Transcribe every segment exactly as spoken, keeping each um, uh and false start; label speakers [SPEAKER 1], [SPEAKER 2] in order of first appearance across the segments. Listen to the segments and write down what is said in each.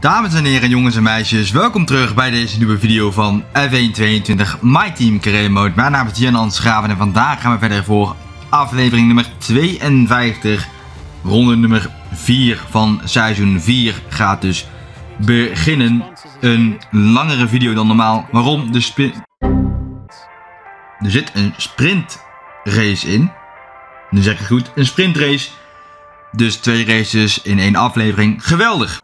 [SPEAKER 1] Dames en heren, jongens en meisjes, welkom terug bij deze nieuwe video van F één tweeëntwintig My Team Career Mode. Mijn naam is Jan Schraven en vandaag gaan we verder voor aflevering nummer tweeënvijftig. Ronde nummer vier van seizoen vier gaat dus beginnen. Een langere video dan normaal. Waarom? De spin... Er zit een sprintrace in. Nu zeg ik goed, een sprintrace. Dus twee races in één aflevering. Geweldig!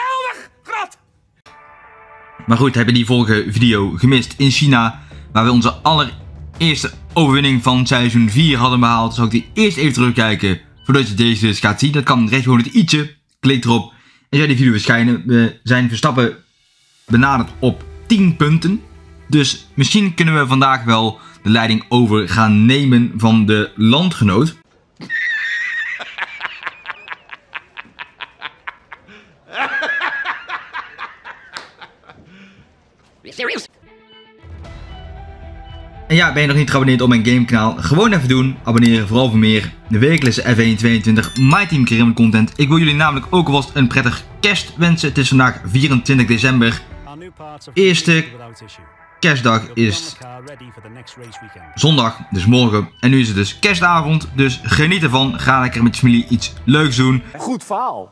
[SPEAKER 1] Maar goed, heb je die vorige video gemist in China, waar we onze allereerste overwinning van seizoen vier hadden behaald, zal ik die eerst even terugkijken voordat je deze dus gaat zien. Dat kan recht gewoon het i'tje, klik erop en jij die video verschijnen. We zijn Verstappen benaderd op tien punten, dus misschien kunnen we vandaag wel de leiding over gaan nemen van de landgenoot. En ja, ben je nog niet geabonneerd op mijn gamekanaal? Gewoon even doen. Abonneren vooral voor meer de wekelijkse F één tweeëntwintig My Team Career Mode content. Ik wil jullie namelijk ook alvast een prettig kerst wensen. Het is vandaag vierentwintig december. Eerste kerstdag is zondag, dus morgen. En nu is het dus kerstavond. Dus geniet ervan. Ga lekker met je familie iets leuks doen.
[SPEAKER 2] Goed verhaal.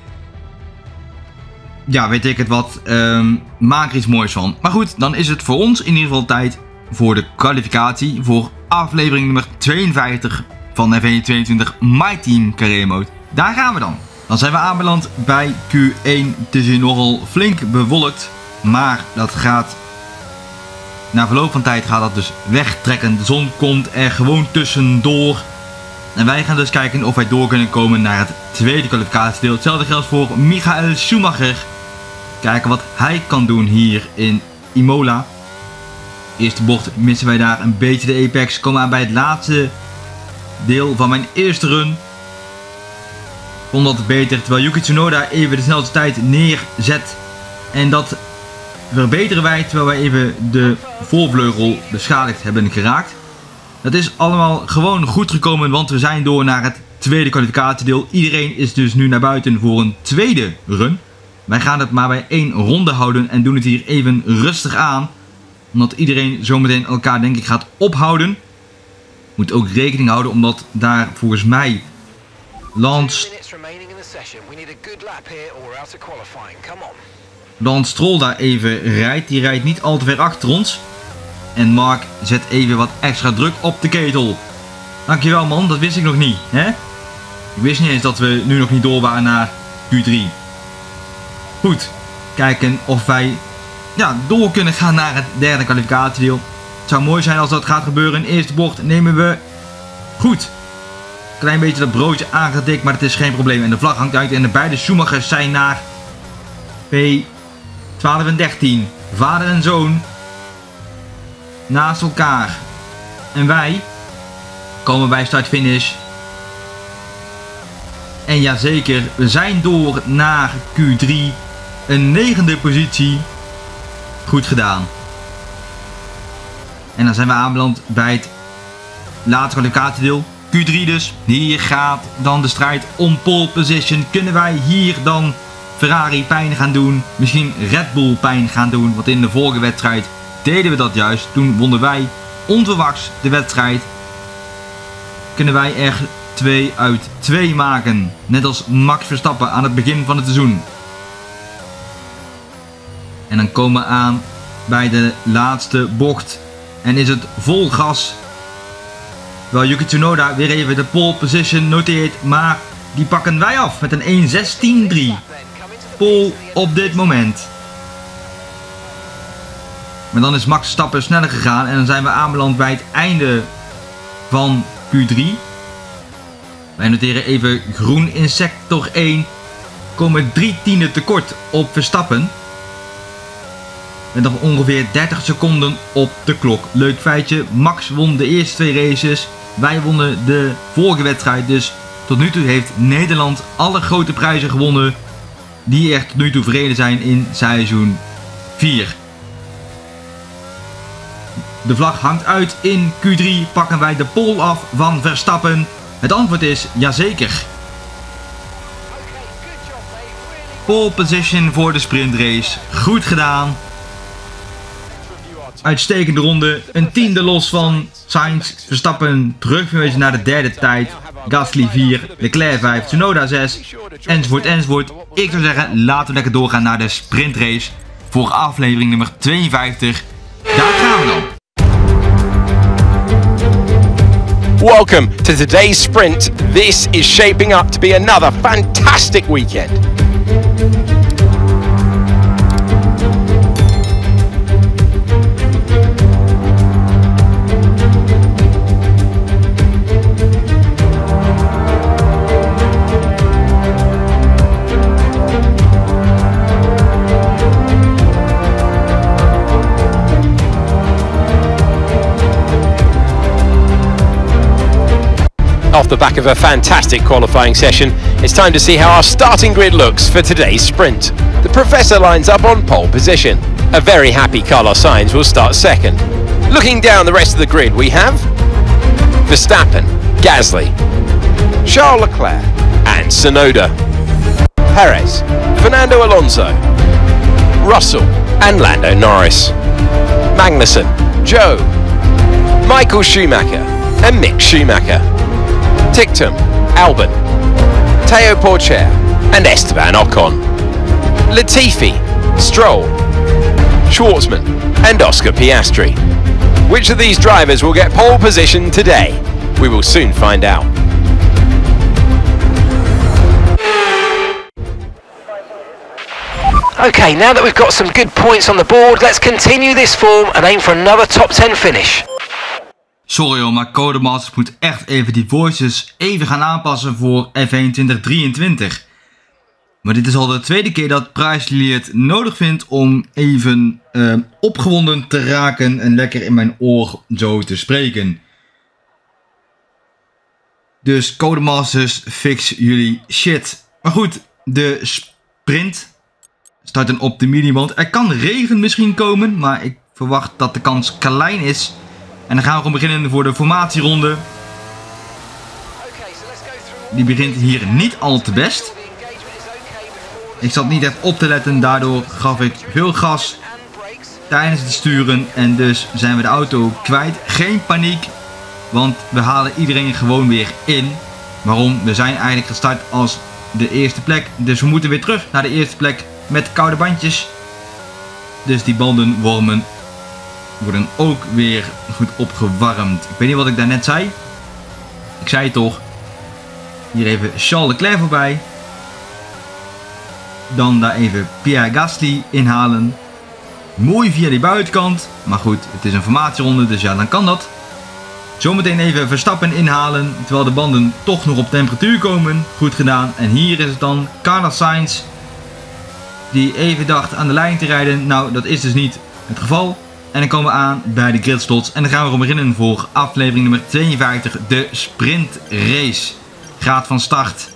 [SPEAKER 1] Ja, weet ik het wat. Um, maak er iets moois van. Maar goed, dan is het voor ons in ieder geval tijd voor de kwalificatie. Voor aflevering nummer tweeënvijftig van F één tweeëntwintig My Team Career Mode. Daar gaan we dan. Dan zijn we aanbeland bij Q één. Het is hier nogal flink bewolkt. Maar dat gaat... Na verloop van tijd gaat dat dus wegtrekken. De zon komt er gewoon tussendoor. En wij gaan dus kijken of wij door kunnen komen naar het tweede kwalificatiedeel. Hetzelfde geldt voor Michael Schumacher. Kijken wat hij kan doen hier in Imola. Eerste bocht missen wij daar een beetje de apex. Komen aan bij het laatste deel van mijn eerste run. Vond dat beter. Terwijl Yuki Tsunoda even de snelste tijd neerzet. En dat verbeteren wij terwijl wij even de voorvleugel beschadigd hebben geraakt. Dat is allemaal gewoon goed gekomen, want we zijn door naar het tweede kwalificatiedeel. Iedereen is dus nu naar buiten voor een tweede run. Wij gaan het maar bij één ronde houden en doen het hier even rustig aan. Omdat iedereen zometeen elkaar denk ik gaat ophouden. Moet ook rekening houden omdat daar volgens mij Lance... Lance Stroll daar even rijdt. Die rijdt niet al te ver achter ons. En Mark zet even wat extra druk op de ketel. Dankjewel man, dat wist ik nog niet. Hè? Ik wist niet eens dat we nu nog niet door waren naar Q drie. Goed, kijken of wij ja, door kunnen gaan naar het derde kwalificatiedeel. Het zou mooi zijn als dat gaat gebeuren. In eerste bocht nemen we goed. Klein beetje dat broodje aangedikt, maar het is geen probleem. En de vlag hangt uit en de beide Schumachers zijn naar P twaalf en dertien. Vader en zoon. Naast elkaar. En wij komen bij start-finish. En jazeker, we zijn door naar Q drie. Een negende positie. Goed gedaan. En dan zijn we aanbeland bij het laatste kwalificatiedeel. Q drie dus. Hier gaat dan de strijd om pole position. Kunnen wij hier dan Ferrari pijn gaan doen? Misschien Red Bull pijn gaan doen? Want in de vorige wedstrijd deden we dat juist. Toen wonnen wij onverwachts de wedstrijd. Kunnen wij er twee uit twee maken. Net als Max Verstappen aan het begin van het seizoen. En dan komen we aan bij de laatste bocht. En is het vol gas. Terwijl Yuki Tsunoda weer even de pole position noteert. Maar die pakken wij af met een één zestien drie. Pole op dit moment. Maar dan is Max Verstappen sneller gegaan. En dan zijn we aanbeland bij het einde van Q drie. Wij noteren even groen in sector één. Komen drie tienden tekort op Verstappen. Met nog ongeveer dertig seconden op de klok. Leuk feitje. Max won de eerste twee races. Wij wonnen de vorige wedstrijd. Dus tot nu toe heeft Nederland alle grote prijzen gewonnen. Die er tot nu toe verreden zijn in seizoen vier. De vlag hangt uit in Q drie. Pakken wij de pole af van Verstappen? Het antwoord is jazeker. Pole position voor de sprintrace. Goed gedaan. Uitstekende ronde. Een tiende los van Sainz. Verstappen terugverwezen naar de derde tijd. Gasly vier. Leclerc vijf. Tsunoda zes. Enzovoort enzovoort. Ik zou zeggen, laten we lekker doorgaan naar de sprintrace. Voor aflevering nummer tweeënvijftig. Daar gaan we dan.
[SPEAKER 2] Welcome to today's sprint. This is shaping up to be another fantastic weekend. Off the back of a fantastic qualifying session, it's time to see how our starting grid looks for today's sprint. The Professor lines up on pole position. A very happy Carlos Sainz will start second. Looking down the rest of the grid, we have Verstappen, Gasly, Charles Leclerc and Tsunoda, Perez, Fernando Alonso, Russell and Lando Norris, Magnussen, Joe, Michael Schumacher and Mick Schumacher, Tictum, Albon, Teo Porcher and Esteban Ocon, Latifi, Stroll, Schwartzman and Oscar Piastri. Which of these drivers will get pole position today? We will soon find out.
[SPEAKER 3] Okay, now that we've got some good points on the board, let's continue this form and aim for another top ten finish.
[SPEAKER 1] Sorry hoor, maar Codemasters moet echt even die voices even gaan aanpassen voor F één twintig drieëntwintig. Maar dit is al de tweede keer dat Price het nodig vindt om even uh, opgewonden te raken en lekker in mijn oor zo te spreken. Dus Codemasters, fix jullie shit. Maar goed, de sprint starten op de mediumband. Er kan regen misschien komen, maar ik verwacht dat de kans klein is. En dan gaan we gewoon beginnen voor de formatieronde. Die begint hier niet al te best. Ik zat niet echt op te letten, daardoor gaf ik veel gas tijdens het sturen. En dus zijn we de auto kwijt. Geen paniek, want we halen iedereen gewoon weer in. Waarom? We zijn eigenlijk gestart als de eerste plek. Dus we moeten weer terug naar de eerste plek met koude bandjes. Dus die banden wormen. Worden ook weer goed opgewarmd. Ik weet niet wat ik daarnet zei. Ik zei het toch. Hier even Charles Leclerc voorbij. Dan daar even Pierre Gasly inhalen. Mooi via die buitenkant. Maar goed, het is een formatieronde, dus ja, dan kan dat. Zometeen even Verstappen inhalen. Terwijl de banden toch nog op temperatuur komen. Goed gedaan. En hier is het dan Carlos Sainz. Die even dacht aan de lijn te rijden. Nou, dat is dus niet het geval. En dan komen we aan bij de gridslots. En dan gaan we gewoon beginnen voor aflevering nummer tweeënvijftig. De sprintrace. Gaat van start.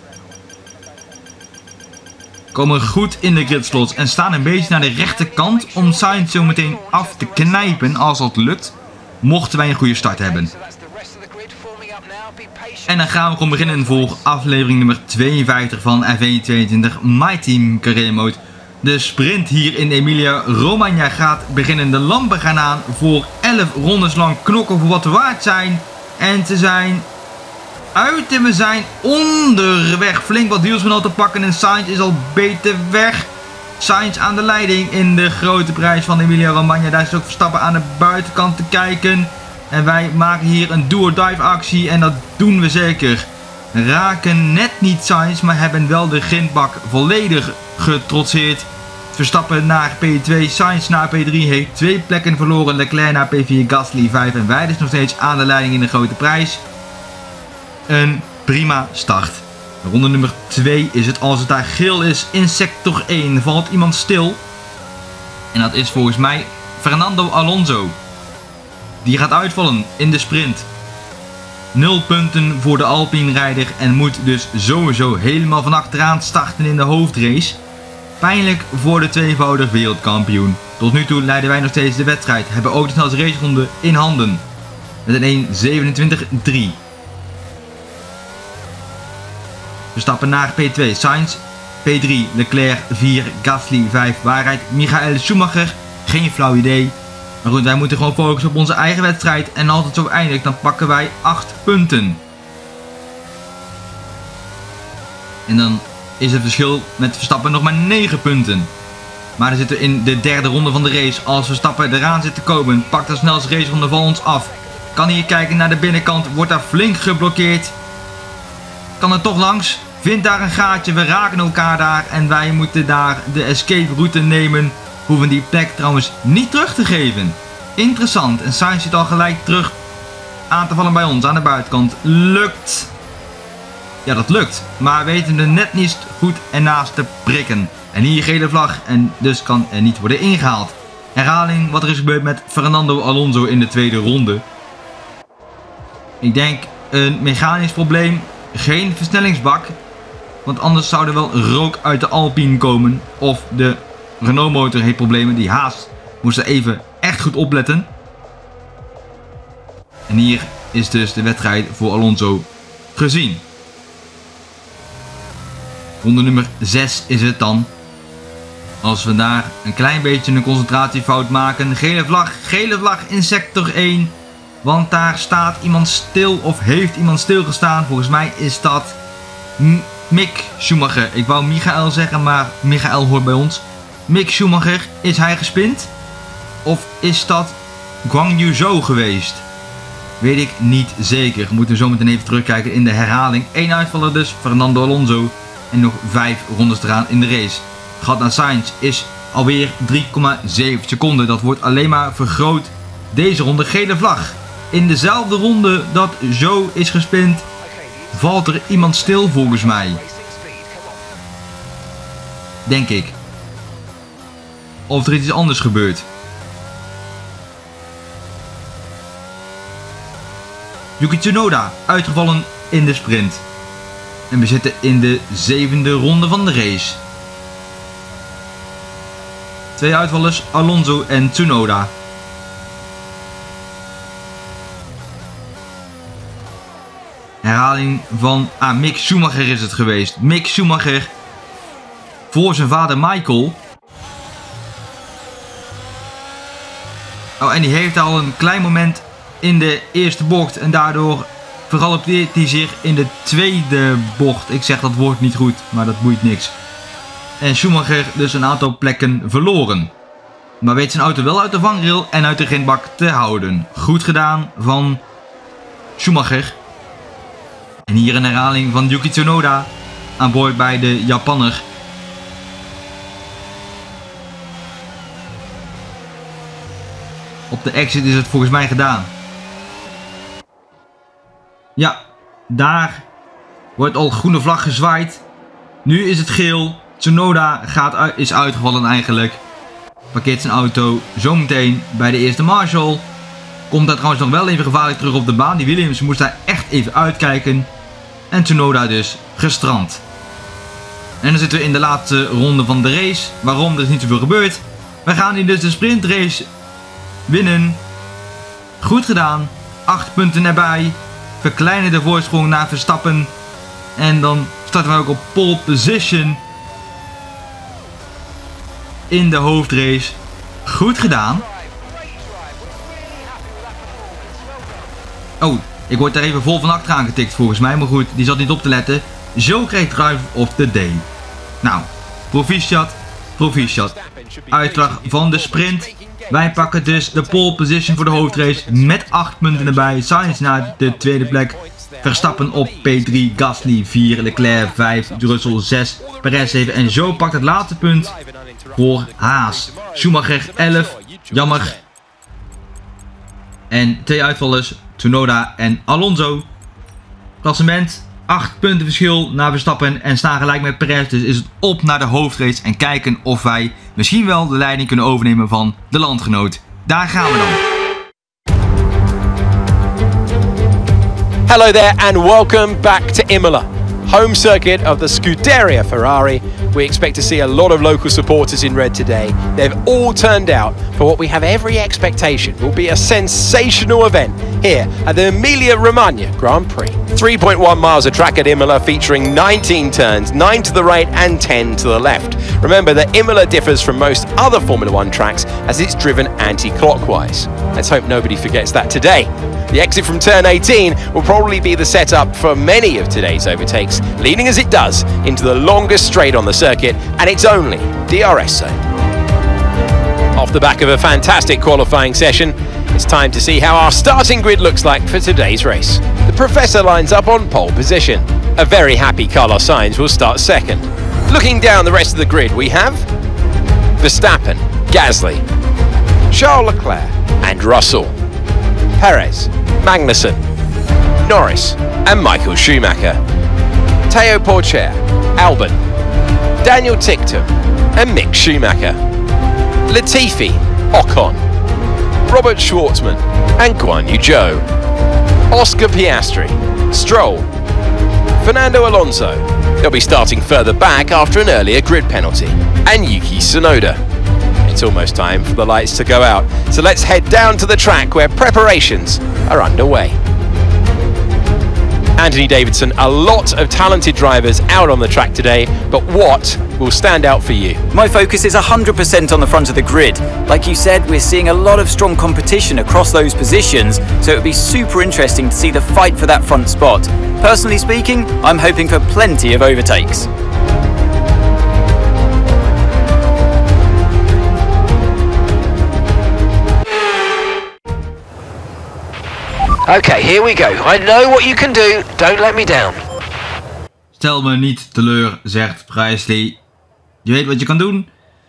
[SPEAKER 1] Komen goed in de gridslots. En staan een beetje naar de rechterkant. Om Sainz zo meteen af te knijpen als dat lukt. Mochten wij een goede start hebben. En dan gaan we gewoon beginnen voor aflevering nummer tweeënvijftig van F één tweeëntwintig My Team Career Mode. De sprint hier in Emilia Romagna gaat beginnen. De lampen gaan aan voor elf rondes lang knokken voor wat we waard zijn. En ze zijn uit en we zijn onderweg. Flink wat wielsman al te pakken en Sainz is al beter weg. Sainz aan de leiding in de grote prijs van Emilia Romagna. Daar is ook Verstappen aan de buitenkant te kijken. En wij maken hier een do-or-dive actie en dat doen we zeker. Raken net niet Sainz, maar hebben wel de grindbak volledig getrotseerd. Verstappen naar P twee, Sainz naar P drie, heeft twee plekken verloren. Leclerc naar P vier, Gasly vijf en wij dus nog steeds aan de leiding in de grote prijs. Een prima start. Ronde nummer twee is het als het daar geel is. In sector één valt iemand stil. En dat is volgens mij Fernando Alonso. Die gaat uitvallen in de sprint. Nul punten voor de Alpine-rijder en moet dus sowieso helemaal van achteraan starten in de hoofdrace. Pijnlijk voor de tweevoudig wereldkampioen. Tot nu toe leiden wij nog steeds de wedstrijd. Hebben ook de snelste raceronde in handen. Met een één zevenentwintig drie. We stappen naar P twee. Sainz P drie Leclerc, vier Gasly, vijf waar rijdt Michael Schumacher? Geen flauw idee. Maar goed, wij moeten gewoon focussen op onze eigen wedstrijd. En als het zo eindigt, dan pakken wij acht punten. En dan is het verschil met Verstappen nog maar negen punten. Maar dan zitten we in de derde ronde van de race. Als Verstappen eraan zit te komen, pakt de snelste raceronde van ons af. Kan hier kijken naar de binnenkant, wordt daar flink geblokkeerd. Kan er toch langs, vindt daar een gaatje, we raken elkaar daar. En wij moeten daar de escape route nemen. Hoeven die plek trouwens niet terug te geven. Interessant, en Sainz zit al gelijk terug aan te vallen bij ons aan de buitenkant. Lukt. Ja, dat lukt. Maar weten er net niet goed ernaast te prikken. En hier gele vlag en dus kan er niet worden ingehaald. Herhaling wat er is gebeurd met Fernando Alonso in de tweede ronde. Ik denk een mechanisch probleem. Geen versnellingsbak. Want anders zou er wel rook uit de Alpine komen. Of de Renault motor heeft problemen. Die Haas moest er even echt goed opletten. En hier is dus de wedstrijd voor Alonso gezien. Ronde nummer zes is het dan. Als we daar een klein beetje een concentratiefout maken. Gele vlag, gele vlag in sector één. Want daar staat iemand stil of heeft iemand stilgestaan. Volgens mij is dat M Mick Schumacher. Ik wou Michael zeggen, maar Michael hoort bij ons. Mick Schumacher, is hij gespind? Of is dat Guan Yu Zhou geweest? Weet ik niet zeker. We moeten zo meteen even terugkijken in de herhaling. Eén uitvaller dus, Fernando Alonso. En nog vijf rondes eraan in de race. Gat naar Sainz is alweer drie komma zeven seconden. Dat wordt alleen maar vergroot. Deze ronde gele vlag. In dezelfde ronde dat Zhou is gespind, valt er iemand stil volgens mij. Denk ik. Of er iets anders gebeurt. Yuki Tsunoda uitgevallen in de sprint. En we zitten in de zevende ronde van de race. Twee uitvallers, Alonso en Tsunoda. Herhaling van ah, Mick Schumacher is het geweest. Mick Schumacher voor zijn vader Michael. Oh, en die heeft al een klein moment in de eerste bocht. En daardoor vergalopeert hij zich in de tweede bocht. Ik zeg dat woord niet goed, maar dat boeit niks. En Schumacher dus een aantal plekken verloren. Maar weet zijn auto wel uit de vangrail en uit de grindbak te houden. Goed gedaan van Schumacher. En hier een herhaling van Yuki Tsunoda aan boord bij de Japanner. Op de exit is het volgens mij gedaan. Ja, daar wordt al groene vlag gezwaaid. Nu is het geel. Tsunoda gaat uit, is uitgevallen eigenlijk. Parkeert zijn auto zometeen bij de eerste Marshall. Komt daar trouwens nog wel even gevaarlijk terug op de baan. Die Williams moest daar echt even uitkijken. En Tsunoda dus gestrand. En dan zitten we in de laatste ronde van de race. Waarom? Er is niet zoveel gebeurd. We gaan hier dus de sprintrace winnen. Goed gedaan. acht punten erbij. Verkleinen de voorsprong naar Verstappen. En dan starten we ook op pole position. In de hoofdrace. Goed gedaan. Oh, ik word daar even vol van achteraan getikt volgens mij. Maar goed, die zat niet op te letten. Zo krijgt Driver of the Day. Nou, proficiat, proficiat. Uitslag van de sprint. Wij pakken dus de pole position voor de hoofdrace met acht punten erbij. Sainz naar de tweede plek. Verstappen op P drie, Gasly vier, Leclerc vijf, Russell zes, Perez zeven. En zo pakt het laatste punt voor Haas. Schumacher elf, jammer. En twee uitvallers, Tsunoda en Alonso. Klassement, acht punten verschil naar Verstappen en staan gelijk met Perez. Dus is het op naar de hoofdrace en kijken of wij misschien wel de leiding kunnen overnemen van de landgenoot. Daar gaan we dan.
[SPEAKER 2] Hello there and welcome back to Imola. home circuit of the Scuderia Ferrari. We expect to see a lot of local supporters in red today. They've all turned out for what we have every expectation will be a sensational event here at the Emilia-Romagna Grand Prix. three point one miles of track at Imola, featuring nineteen turns, nine to the right and ten to the left. Remember that Imola differs from most other Formula One tracks as it's driven anti-clockwise. Let's hope nobody forgets that today. The exit from turn eighteen will probably be the setup for many of today's overtakes, leading as it does into the longest straight on the circuit and its only D R S zone. Off the back of a fantastic qualifying session, it's time to see how our starting grid looks like for today's race. The Professor lines up on pole position. A very happy Carlos Sainz will start second. Looking down the rest of the grid, we have Verstappen, Gasly, Charles Leclerc and Russell, Perez, Magnussen, Norris and Michael Schumacher, Théo Pourchaire, Albon, Daniel Ticktum and Mick Schumacher, Latifi, Ocon, Robert Schwartzman and Guan Yu Zhou, Oscar Piastri, Stroll, Fernando Alonso. They'll be starting further back after an earlier grid penalty, and Yuki Tsunoda. It's almost time for the lights to go out, so let's head down to the track where preparations are underway. Anthony Davidson, a lot of talented drivers out on the track today, but what will stand out for you?
[SPEAKER 4] My focus is one hundred percent on the front of the grid. Like you said, we're seeing a lot of strong competition across those positions, so it would be super interesting to see the fight for that front spot. Personally speaking, I'm hoping for plenty of overtakes.
[SPEAKER 3] Okay, here we go. I know what you can do. Don't let me down.
[SPEAKER 1] Stel me niet teleur, zegt Priestley. Je weet wat je kan doen.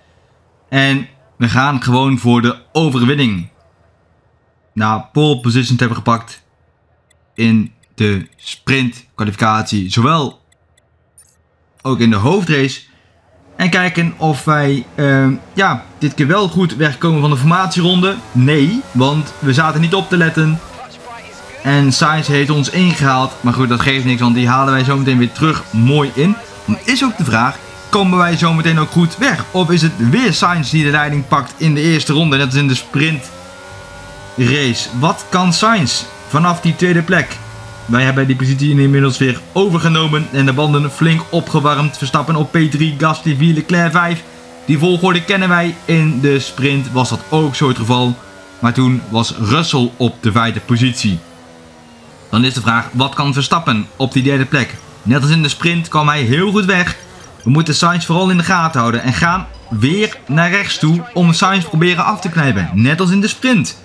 [SPEAKER 1] En we gaan gewoon voor de overwinning. Nou, pole position hebben gepakt in de sprint kwalificatie. Zowel ook in de hoofdrace. En kijken of wij uh, ja, dit keer wel goed wegkomen van de formatieronde. Nee, want we zaten niet op te letten. En Sainz heeft ons ingehaald. Maar goed, dat geeft niks, want die halen wij zometeen weer terug mooi in. Dan is ook de vraag, komen wij zometeen ook goed weg? Of is het weer Sainz die de leiding pakt in de eerste ronde, net als in de sprint race? Wat kan Sainz vanaf die tweede plek? Wij hebben die positie inmiddels weer overgenomen en de banden flink opgewarmd. Verstappen op P drie, Gasly vier, Leclerc vijf. Die volgorde kennen wij. In de sprint was dat ook zo het geval. Maar toen was Russell op de vijfde positie. Dan is de vraag, wat kan Verstappen op die derde plek? Net als in de sprint kwam hij heel goed weg. We moeten Sainz vooral in de gaten houden en gaan weer naar rechts toe om Sainz proberen af te knijpen. Net als in de sprint.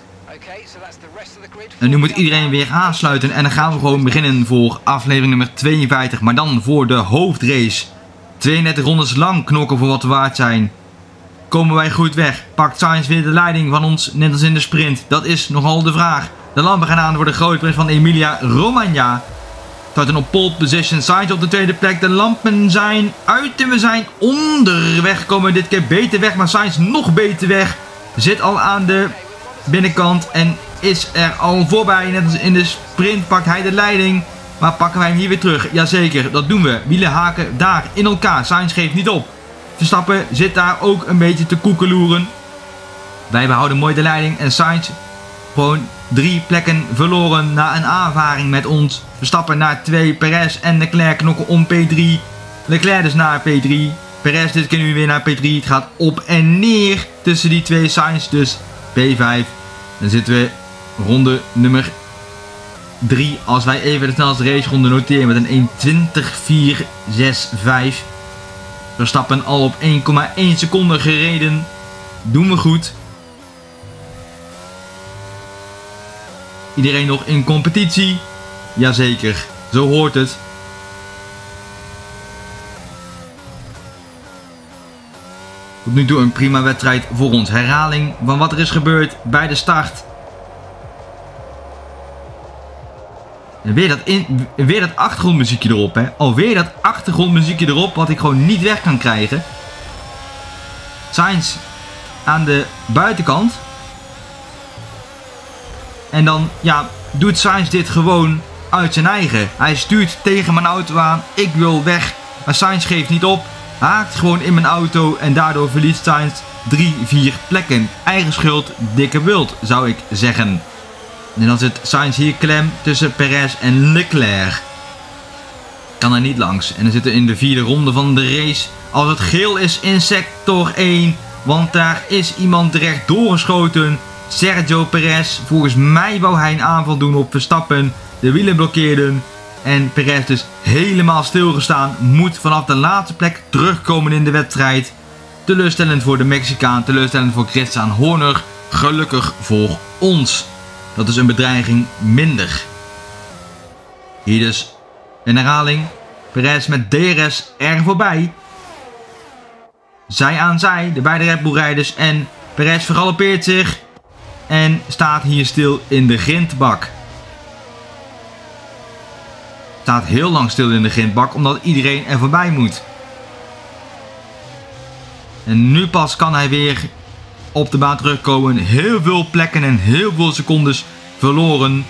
[SPEAKER 1] En nu moet iedereen weer aansluiten en dan gaan we gewoon beginnen voor aflevering nummer tweeënvijftig. Maar dan voor de hoofdrace. tweeëndertig rondes lang knokken voor wat we waard zijn. Komen wij goed weg? Pakt Sainz weer de leiding van ons net als in de sprint? Dat is nogal de vraag. De lampen gaan aan voor de grote prijs van Emilia-Romagna. Starten op pole position. Sainz op de tweede plek. De lampen zijn uit en we zijn onderweg. Komen we dit keer beter weg. Maar Sainz nog beter weg. Zit al aan de binnenkant. En is er al voorbij. Net als in de sprint pakt hij de leiding. Maar pakken wij hem hier weer terug? Jazeker, dat doen we. Wielen haken daar in elkaar. Sainz geeft niet op. Verstappen zit daar ook een beetje te koekeloeren. Wij behouden mooi de leiding. En Sainz gewoon drie plekken verloren na een aanvaring met ons. Verstappen naar twee. Perez en Leclerc knokken om P drie. Leclerc dus naar P drie. Perez dit keer nu weer naar P drie. Het gaat op en neer tussen die twee. Sainz dus P vijf. Dan zitten we ronde nummer drie. Als wij even de snelste raceronde noteren met een één twintig vier zes vijf. Verstappen al op één komma één seconde gereden. Doen we goed. Iedereen nog in competitie? Jazeker, zo hoort het. Tot nu toe een prima wedstrijd voor ons. Herhaling van wat er is gebeurd bij de start. En weer dat, in, weer dat achtergrondmuziekje erop, hè. Alweer dat achtergrondmuziekje erop, wat ik gewoon niet weg kan krijgen. Sainz aan de buitenkant. En dan, ja, doet Sainz dit gewoon uit zijn eigen. Hij stuurt tegen mijn auto aan. Ik wil weg. Maar Sainz geeft niet op. Haakt gewoon in mijn auto. En daardoor verliest Sainz drie, vier plekken. Eigen schuld, dikke bult, zou ik zeggen. En dan zit Sainz hier klem tussen Perez en Leclerc. Kan er niet langs. En dan zitten we in de vierde ronde van de race. Als het geel is in sector één. Want daar is iemand terecht doorgeschoten. Sergio Perez. Volgens mij wou hij een aanval doen op Verstappen. De wielen blokkeerden. En Perez dus helemaal stilgestaan. Moet vanaf de laatste plek terugkomen in de wedstrijd. Teleurstellend voor de Mexicaan. Teleurstellend voor Christian Horner. Gelukkig voor ons. Dat is een bedreiging minder. Hier dus een herhaling. Perez met D R S er voorbij. Zij aan zij. De beide Red Bull rijders. En Perez vergalopeert zich. En staat hier stil in de grindbak. Staat heel lang stil in de grindbak. Omdat iedereen er voorbij moet. En nu pas kan hij weer op de baan terugkomen. Heel veel plekken en heel veel secondes verloren.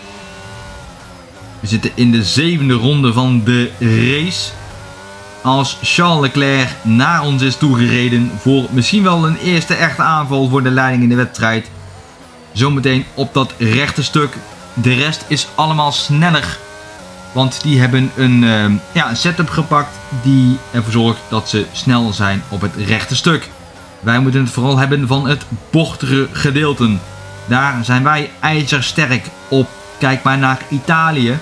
[SPEAKER 1] We zitten in de zevende ronde van de race. Als Charles Leclerc naar ons is toegereden voor misschien wel een eerste echte aanval voor de leiding in de wedstrijd. Zometeen op dat rechte stuk. De rest is allemaal sneller. Want die hebben een, uh, ja, een setup gepakt die ervoor zorgt dat ze snel zijn op het rechte stuk. Wij moeten het vooral hebben van het bochtige gedeelte. Daar zijn wij ijzersterk op. Kijk maar naar Italië.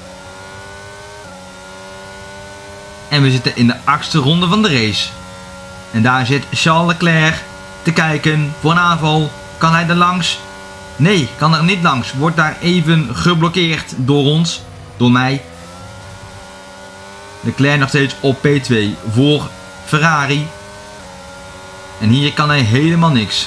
[SPEAKER 1] En we zitten in de achtste ronde van de race. En daar zit Charles Leclerc te kijken voor een aanval. Kan hij er langs? Nee, kan er niet langs. Wordt daar even geblokkeerd door ons. Door mij. Leclerc nog steeds op P twee voor Ferrari. En hier kan hij helemaal niks.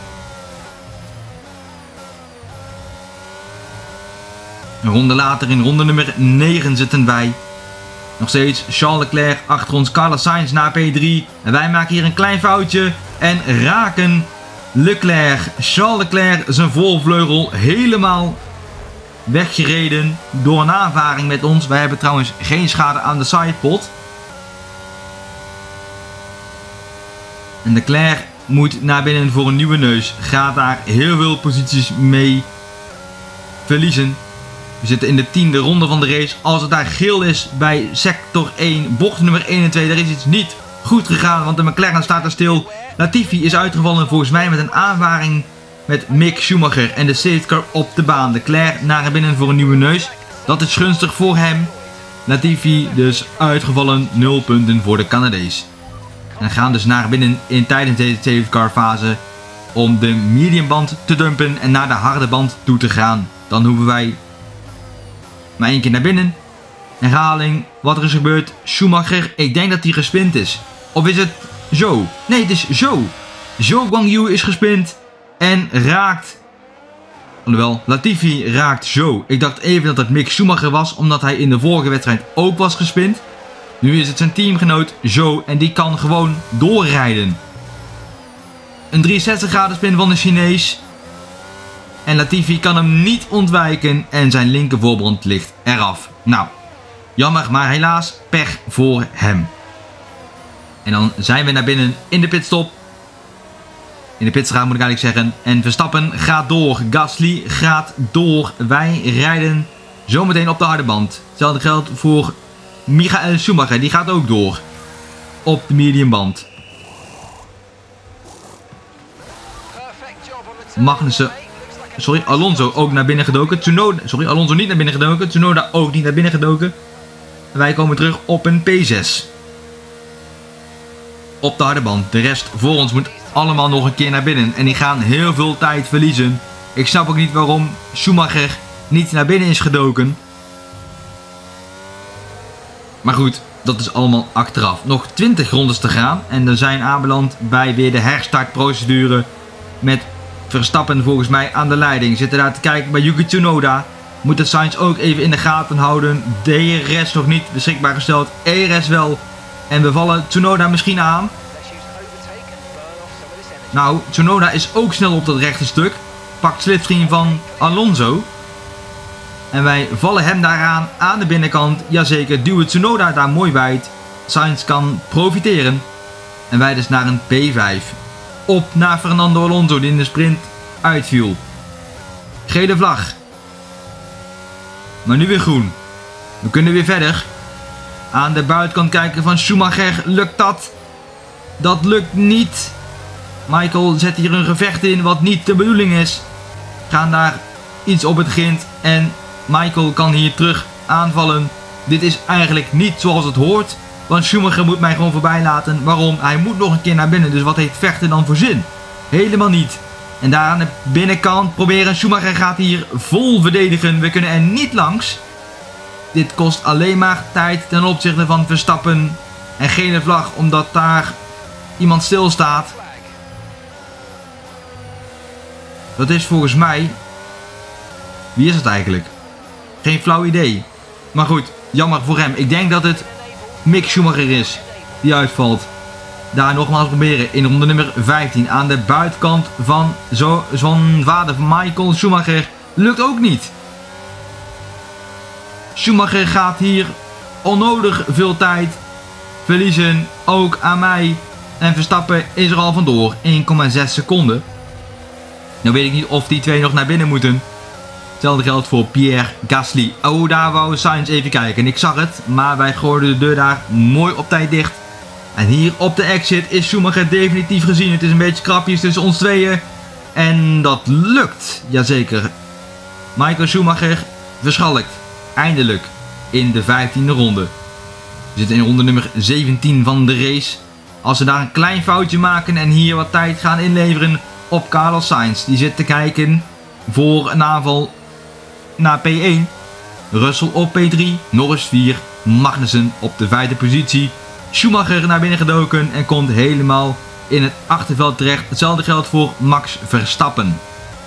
[SPEAKER 1] Een ronde later in ronde nummer negen zitten wij. Nog steeds Charles Leclerc achter ons, Carlos Sainz naar P drie. En wij maken hier een klein foutje en raken Leclerc. Charles Leclerc zijn voorvleugel helemaal weggereden door een aanvaring met ons. Wij hebben trouwens geen schade aan de sidepod. En Leclerc moet naar binnen voor een nieuwe neus. Gaat daar heel veel posities mee verliezen. We zitten in de tiende ronde van de race. Als het daar geel is bij sector één, bocht nummer één en twee, daar is iets niet goed gegaan. Want de McLaren staat er stil. Latifi is uitgevallen volgens mij met een aanvaring met Mick Schumacher. En de safety car op de baan. Leclerc naar binnen voor een nieuwe neus. Dat is gunstig voor hem. Latifi dus uitgevallen. nul punten voor de Canadees. En gaan dus naar binnen in tijdens deze safety car fase. Om de medium band te dumpen en naar de harde band toe te gaan. Dan hoeven wij maar één keer naar binnen. Herhaling. Wat er is gebeurd. Schumacher. Ik denk dat hij gespind is. Of is het Zhou? Nee, het is Zhou. Zhou Guanyu is gespind. En raakt. Alhoewel, Latifi raakt Zhou. Ik dacht even dat het Mick Schumacher was. Omdat hij in de vorige wedstrijd ook was gespind. Nu is het zijn teamgenoot Zhou. En die kan gewoon doorrijden. Een driehonderdzestig graden spin van de Chinees. En Latifi kan hem niet ontwijken. En zijn linker voorbrand ligt eraf. Nou, jammer, maar helaas pech voor hem. En dan zijn we naar binnen in de pitstop. In de pitstraat moet ik eigenlijk zeggen. En Verstappen gaat door. Gasly gaat door. Wij rijden zometeen op de harde band. Hetzelfde geldt voor Michael Schumacher. Die gaat ook door. Op de medium band. Magnussen. Sorry, Alonso ook naar binnen gedoken. Tsunoda, sorry, Alonso niet naar binnen gedoken. Tsunoda ook niet naar binnen gedoken. En wij komen terug op een P zes. Op de harde band. De rest voor ons moet allemaal nog een keer naar binnen. En die gaan heel veel tijd verliezen. Ik snap ook niet waarom Schumacher niet naar binnen is gedoken. Maar goed, dat is allemaal achteraf. Nog twintig rondes te gaan. En we zijn aanbeland bij weer de herstartprocedure. Met Verstappen volgens mij aan de leiding. Zitten daar te kijken bij Yuki Tsunoda. Moet de Sainz ook even in de gaten houden. D R S nog niet beschikbaar gesteld. E R S wel. En we vallen Tsunoda misschien aan. Nou, Tsunoda is ook snel op dat rechte stuk. Pakt slipstream van Alonso. En wij vallen hem daaraan aan de binnenkant. Jazeker, duwen Tsunoda daar mooi wijd. Sainz kan profiteren. En wij dus naar een P vijf. Op naar Fernando Alonso die in de sprint uitviel. Gele vlag. Maar nu weer groen. We kunnen weer verder. Aan de buitenkant kijken van Schumacher. Lukt dat? Dat lukt niet. Michael zet hier een gevecht in wat niet de bedoeling is. Gaan daar iets op het grind. En Michael kan hier terug aanvallen. Dit is eigenlijk niet zoals het hoort. Want Schumacher moet mij gewoon voorbij laten. Waarom? Hij moet nog een keer naar binnen. Dus wat heeft vechten dan voor zin? Helemaal niet. En daar aan de binnenkant proberen. Schumacher gaat hier vol verdedigen. We kunnen er niet langs. Dit kost alleen maar tijd ten opzichte van Verstappen. En gele vlag omdat daar iemand stilstaat. Dat is volgens mij... Wie is het eigenlijk? Geen flauw idee. Maar goed, jammer voor hem. Ik denk dat het Mick Schumacher is die uitvalt. Daar nogmaals proberen in ronde nummer vijftien. Aan de buitenkant van zo'n vader van Michael Schumacher. Lukt ook niet. Schumacher gaat hier onnodig veel tijd verliezen. Ook aan mij. En Verstappen is er al vandoor. één komma zes seconden. Nou weet ik niet of die twee nog naar binnen moeten. Hetzelfde geldt voor Pierre Gasly. Oh, daar wou Sainz even kijken. Ik zag het, maar wij gooiden de deur daar mooi op tijd dicht. En hier op de exit is Schumacher definitief gezien. Het is een beetje krapjes tussen ons tweeën. En dat lukt. Jazeker. Michael Schumacher verschalkt. Eindelijk in de vijftiende ronde. We zitten in ronde nummer zeventien van de race. Als we daar een klein foutje maken en hier wat tijd gaan inleveren op Carlos Sainz. Die zit te kijken voor een aanval naar P één. Russell op P drie. Norris vier. Magnussen op de vijfde positie. Schumacher naar binnen gedoken en komt helemaal in het achterveld terecht. Hetzelfde geldt voor Max Verstappen.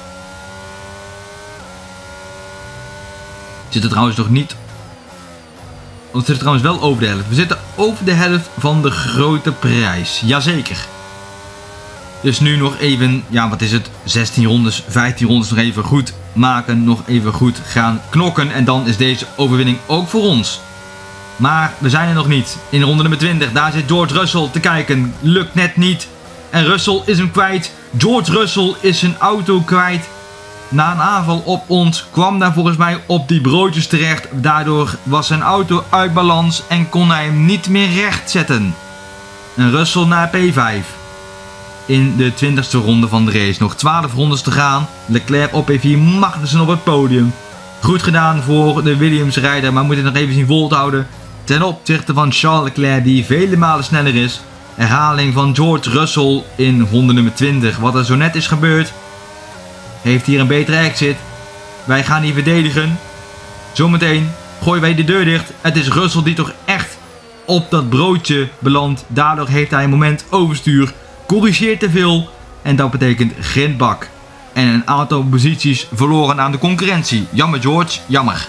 [SPEAKER 1] We zitten trouwens nog niet... We zitten trouwens wel over de helft. We zitten over de helft van de grote prijs. Jazeker. Dus nu nog even, ja wat is het, zestien rondes, vijftien rondes nog even goed maken. Nog even goed gaan knokken. En dan is deze overwinning ook voor ons. Maar we zijn er nog niet. In ronde nummer twintig, daar zit George Russell te kijken. Lukt net niet. En Russell is hem kwijt. George Russell is zijn auto kwijt. Na een aanval op ons kwam daar volgens mij op die broodjes terecht. Daardoor was zijn auto uit balans en kon hij hem niet meer rechtzetten. En Russell naar P vijf. In de twintigste ronde van de race. Nog twaalf rondes te gaan. Leclerc op P vier. Magnussen op het podium. Goed gedaan voor de Williams rijder. Maar moet het nog even zien vol te houden. Ten opzichte van Charles Leclerc die vele malen sneller is. Herhaling van George Russell in ronde nummer twintig. Wat er zo net is gebeurd. Heeft hier een betere exit. Wij gaan hier verdedigen. Zometeen gooien wij de deur dicht. Het is Russell die toch echt op dat broodje belandt. Daardoor heeft hij een moment overstuur. Corrigeert te veel. En dat betekent grindbak. En een aantal posities verloren aan de concurrentie. Jammer George, jammer.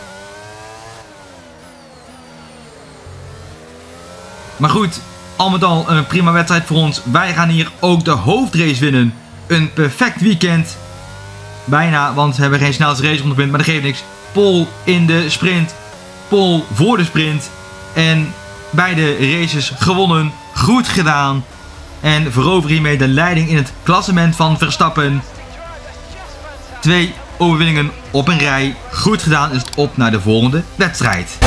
[SPEAKER 1] Maar goed, al met al een prima wedstrijd voor ons. Wij gaan hier ook de hoofdrace winnen. Een perfect weekend. Bijna, want we hebben geen snelste race onderpunt, maar dat geeft niks. Pole in de sprint. Pole voor de sprint. En beide races gewonnen. Goed gedaan. En veroveren hiermee de leiding in het klassement van Verstappen. Twee overwinningen op een rij. Goed gedaan, is het op naar de volgende wedstrijd.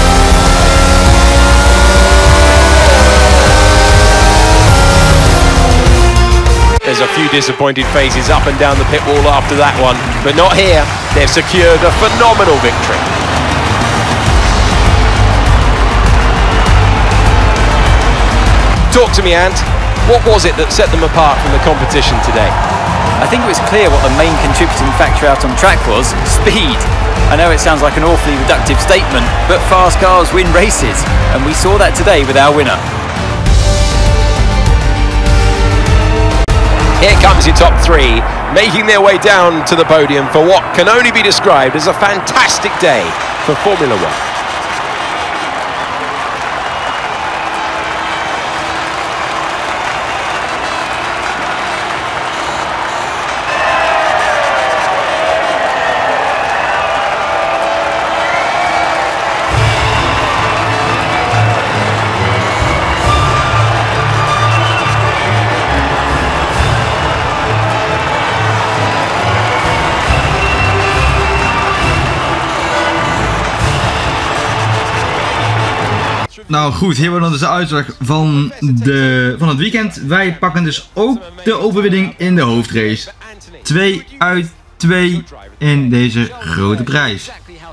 [SPEAKER 2] There's a few disappointed faces up and down the pit wall after that one, but not here. They've secured a phenomenal victory. Talk to me, Ant. What was it that set them apart from the competition today?
[SPEAKER 4] I think it was clear what the main contributing factor out on track was: speed. I know it sounds like an awfully reductive statement, but fast cars win races, and we saw that today with our winner.
[SPEAKER 2] Here comes your top three, making their way down to the podium for what can only be described as a fantastic day for Formula One.
[SPEAKER 1] Nou goed, hier hebben we dan dus de uitslag van, de, van het weekend. Wij pakken dus ook de overwinning in de hoofdrace. twee uit twee in deze grote prijs.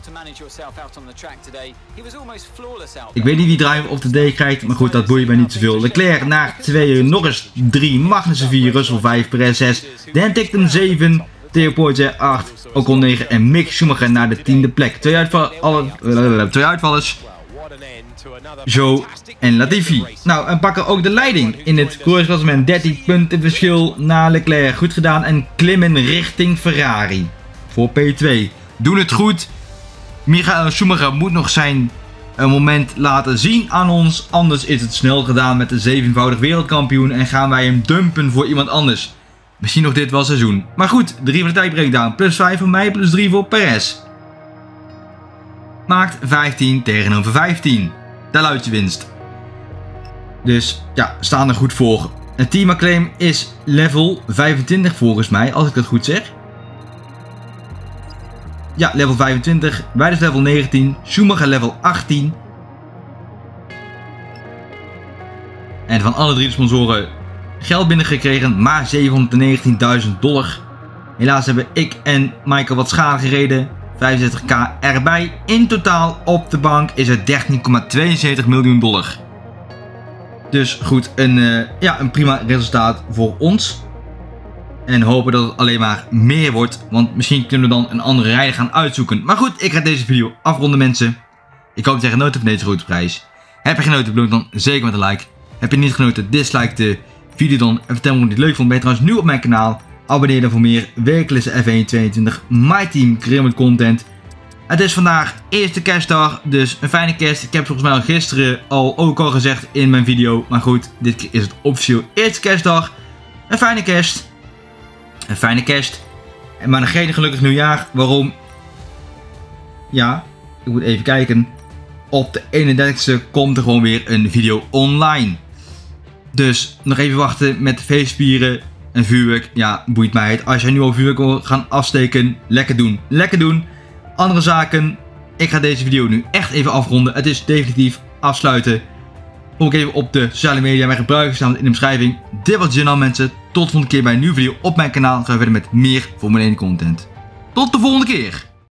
[SPEAKER 1] Ik weet niet wie driver op de D krijgt, maar goed, dat boeit mij niet zoveel. Leclerc naar twee, Norris drie, Magnussen vier, Russell vijf, Perez zes, Dan Ticktum zeven, Theo Porter acht, Ocon negen en Mick Schumacher naar de tiende plek. Twee, uitval alle, uh, twee uitvallers, Joe en Latifi. Nou, en pakken ook de leiding in het coureursklassement. dertien punten verschil naar Leclerc. Goed gedaan en klimmen richting Ferrari voor P twee. Doen het goed. Michael Schumacher moet nog zijn uh, moment laten zien aan ons. Anders is het snel gedaan met de zevenvoudig wereldkampioen en gaan wij hem dumpen voor iemand anders. Misschien nog dit wel seizoen. Maar goed, drie voor de tijdbreakdown. Plus vijf voor mij, plus drie voor Perez. Maakt vijftien tegenover vijftien. Daar luidt je winst. Dus ja, staan er goed voor. Het team acclaim is level vijfentwintig volgens mij, als ik het goed zeg. Ja, level vijfentwintig. Wij dus level negentien. Schumacher level achttien. En van alle drie de sponsoren geld binnengekregen, maar zevenhonderdnegentienduizend dollar. Helaas hebben ik en Michael wat schade gereden. vijfenzestig k erbij. In totaal op de bank is het dertien komma tweeënzeventig miljoen dollar. Dus goed, een, uh, ja, een prima resultaat voor ons. En hopen dat het alleen maar meer wordt. Want misschien kunnen we dan een andere rijder gaan uitzoeken. Maar goed, ik ga deze video afronden, mensen. Ik hoop dat je genoten van deze grote prijs. Heb je genoten, beloon dan zeker met een like. Heb je niet genoten, dislike de video dan. En vertel me of je het leuk vond. Ben je trouwens nieuw op mijn kanaal. Abonneer dan voor meer wekelijkse F één tweeëntwintig My Team Creative content. Het is vandaag eerste kerstdag, dus een fijne kerst. Ik heb volgens mij al gisteren al ook al gezegd in mijn video. Maar goed, dit keer is het officieel eerste kerstdag. Een fijne kerst. Een fijne kerst. Maar nog geen gelukkig nieuwjaar. Waarom? Ja, ik moet even kijken. Op de eenendertigste komt er gewoon weer een video online. Dus nog even wachten met de feestvieren. En vuurwerk, ja, boeit mij het. Als jij nu al vuurwerk wil gaan afsteken, lekker doen. Lekker doen. Andere zaken. Ik ga deze video nu echt even afronden. Het is definitief afsluiten. Kom ik even op de sociale media. Mijn gebruikers staan in de beschrijving. Dit was het journaal, mensen. Tot de volgende keer bij een nieuwe video op mijn kanaal. Dan gaan we verder met meer Formule één content. Tot de volgende keer.